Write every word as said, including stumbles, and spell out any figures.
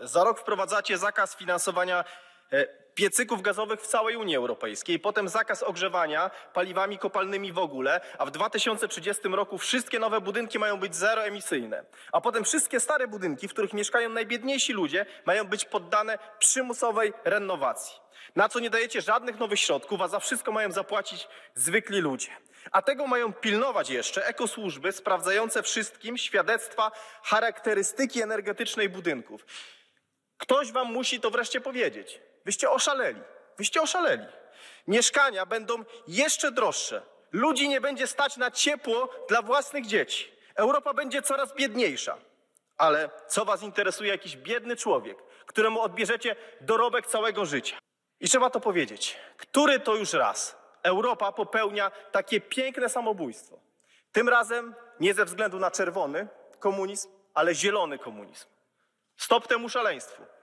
Za rok wprowadzacie zakaz finansowania piecyków gazowych w całej Unii Europejskiej, potem zakaz ogrzewania paliwami kopalnymi w ogóle, a w dwa tysiące trzydziestym roku wszystkie nowe budynki mają być zeroemisyjne, a potem wszystkie stare budynki, w których mieszkają najbiedniejsi ludzie, mają być poddane przymusowej renowacji. Na co nie dajecie żadnych nowych środków, a za wszystko mają zapłacić zwykli ludzie. A tego mają pilnować jeszcze ekosłużby sprawdzające wszystkim świadectwa charakterystyki energetycznej budynków. Ktoś wam musi to wreszcie powiedzieć. Wyście oszaleli. Wyście oszaleli. Mieszkania będą jeszcze droższe. Ludzi nie będzie stać na ciepło dla własnych dzieci. Europa będzie coraz biedniejsza. Ale co was interesuje jakiś biedny człowiek, któremu odbierzecie dorobek całego życia? I trzeba to powiedzieć. Który to już raz Europa popełnia takie piękne samobójstwo? Tym razem nie ze względu na czerwony komunizm, ale zielony komunizm. Stop temu szaleństwu.